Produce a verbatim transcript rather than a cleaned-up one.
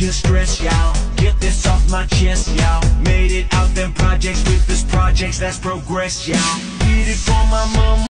your stress, y'all. Get this off my chest, y'all. Made it out them projects with this projects, that's progress, y'all. Did it for my mama.